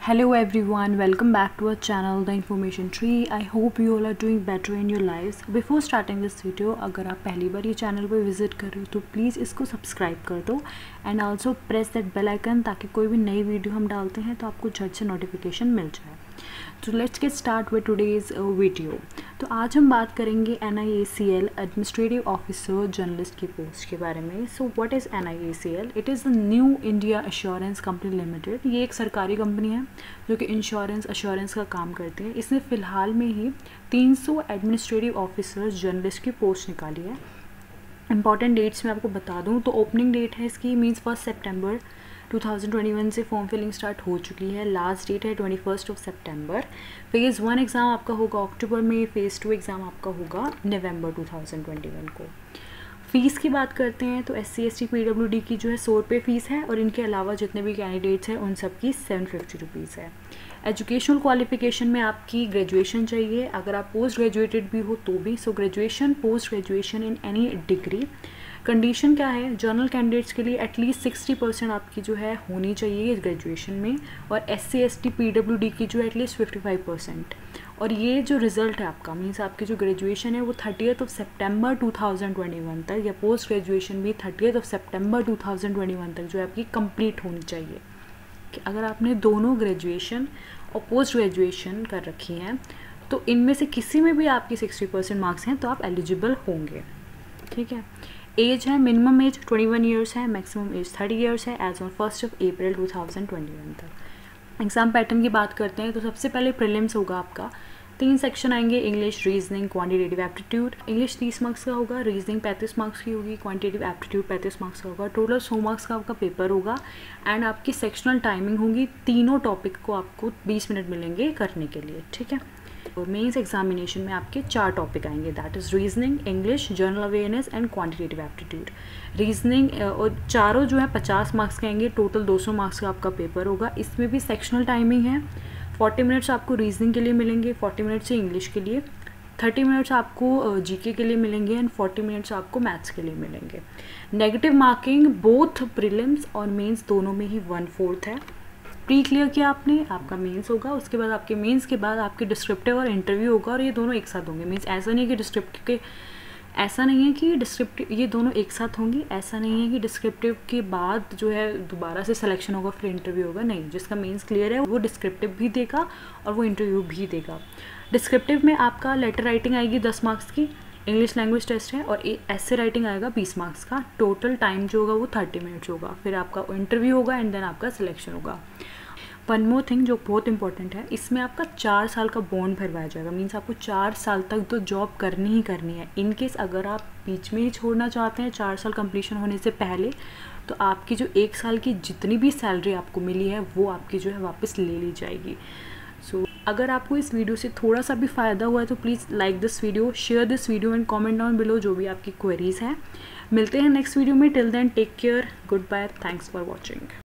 Hello everyone, welcome back to our channel The Information Tree. I hope you all are doing better in your lives. Before starting this video, अगर आप पहली बार ये channel पर visit कर रहे हो तो प्लीज़ इसको सब्सक्राइब कर दो and also press that bell icon ताकि कोई भी नई वीडियो हम डालते हैं तो आपको झट से नोटिफिकेशन मिल जाए. तो let's get start with today's video. तो आज हम बात करेंगे NIACL एडमिनिस्ट्रेटिव ऑफिसर जर्नलिस्ट की पोस्ट के बारे में. So what is NIACL? It is the new India assurance company limited. ये एक सरकारी कंपनी है जो कि इंश्योरेंस अश्योरेंस का काम करती है. इसने फ़िलहाल में ही 300 एडमिनिस्ट्रेटिव ऑफिसर्स जर्नलिस्ट की पोस्ट निकाली है. इंपॉर्टेंट डेट्स मैं आपको बता दूं तो ओपनिंग डेट है इसकी मीन्स 1 सितंबर 2021 से फॉर्म फिलिंग स्टार्ट हो चुकी है. लास्ट डेट है 21 सितंबर. फ़ेज़ 1 एग्ज़ाम आपका होगा अक्टूबर में. फ़ेज़ 2 एग्ज़ाम आपका होगा नवंबर 2021 को. फ़ीस की बात करते हैं तो SC ST PWD की जो है 100 रुपये फ़ीस है और इनके अलावा जितने भी कैंडिडेट्स हैं उन सब की 750 रुपीज़ है. एजुकेशनल क्वालिफिकेशन में आपकी ग्रेजुएशन चाहिए. अगर आप पोस्ट ग्रेजुएटेड भी हो तो भी. So graduation, post graduation in any degree. Condition क्या है? जर्नल कैंडिडेट्स के लिए एटलीस्ट 60% आपकी जो है होनी चाहिए ग्रेजुएशन में और SC ST PWD की जो है एटलीस्ट 55%. और ये जो रिज़ल्ट है आपका मीन्स आपकी जो ग्रेजुएशन है वो 30 सितंबर 2021 तक या पोस्ट ग्रेजुएशन भी 30 सितंबर 2021 तक जो है आपकी कंप्लीट होनी चाहिए. कि अगर आपने दोनों ग्रेजुएशन और पोस्ट ग्रेजुएशन कर रखी हैं तो इनमें से किसी में भी आपकी 60% मार्क्स हैं तो आप एलिजिबल होंगे. ठीक है. एज है, मिनिमम एज 21 ईयर्स है, मैक्सिमम एज 30 ईयर्स है एज ऑन 1 अप्रैल 2021 तक. एग्ज़ाम पैटर्न की बात करते हैं तो सबसे पहले प्रीलिम्स होगा आपका. 3 सेक्शन आएंगे: English, reasoning, quantitative aptitude. English 30 marks का होगा, रीजनिंग 35 मार्क्स की होगी, क्वांटिटेटिव एप्टीट्यूड 35 मार्क्स का होगा. टोटल 100 मार्क्स का आपका पेपर होगा एंड आपकी सेक्शनल टाइमिंग होगी. तीनों टॉपिक को आपको 20 मिनट मिलेंगे करने के लिए. ठीक है. और मेंस एग्जामिनेशन में आपके 4 टॉपिक आएंगे, that is reasoning, English, general awareness and quantitative aptitude. Reasoning और चारों जो है 50 मार्क्स के आएंगे. टोटल 200 मार्क्स का आपका पेपर होगा. इसमें भी सेक्शनल टाइमिंग है. 40 मिनट्स आपको रीजनिंग के लिए मिलेंगे, 40 मिनट्स इंग्लिश के लिए, 30 मिनट्स आपको जीके के लिए मिलेंगे एंड 40 मिनट्स आपको मैथ्स के लिए मिलेंगे. नेगेटिव मार्किंग बोथ प्रीलिम्स और मेंस दोनों में ही 1/4 है. प्री क्लियर किया आपने, आपका मेंस होगा. उसके बाद आपके मेंस के बाद आपके डिस्क्रिप्टिव और इंटरव्यू होगा और ये दोनों एक साथ होंगे. मीन्स ऐसा नहीं है कि डिस्क्रिप्टिव ये दोनों एक साथ होंगी. ऐसा नहीं है कि डिस्क्रिप्टिव के बाद जो है दोबारा से सिलेक्शन होगा फिर इंटरव्यू होगा. नहीं, जिसका मेंस क्लियर है वो डिस्क्रिप्टिव भी देगा और वो इंटरव्यू भी देगा. डिस्क्रिप्टिव में आपका लेटर राइटिंग आएगी 10 मार्क्स की, इंग्लिश लैंग्वेज टेस्ट है और ऐसे राइटिंग आएगा 20 मार्क्स का. टोटल टाइम जो होगा वो 30 मिनट्स होगा. फिर आपका इंटरव्यू होगा एंड देन आपका सिलेक्शन होगा. वन मोर थिंग जो बहुत इंपॉर्टेंट है, इसमें आपका 4 साल का बॉन्ड भरवाया जाएगा. मीन्स आपको 4 साल तक तो जॉब करनी ही करनी है. इन केस अगर आप बीच में ही छोड़ना चाहते हैं 4 साल कंप्लीशन होने से पहले तो आपकी जो 1 साल की जितनी भी सैलरी आपको मिली है वो आपकी जो है वापस ले ली जाएगी. सो अगर आपको इस वीडियो से थोड़ा सा भी फ़ायदा हुआ है तो please like this video, share this video and comment down below जो भी आपकी क्वेरीज़ हैं. मिलते हैं नेक्स्ट वीडियो में. Till then take care, good bye, thanks for watching.